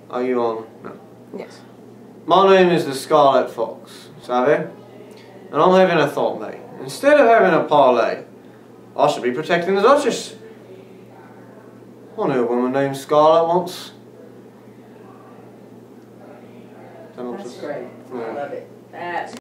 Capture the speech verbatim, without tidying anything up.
Are you on? No. Yes. My name is the Scarlet Fox, savvy? And I'm having a thought, mate. Instead of having a parlay, I should be protecting the duchess. I knew a woman named Scarlet once. That's great. I love it. That's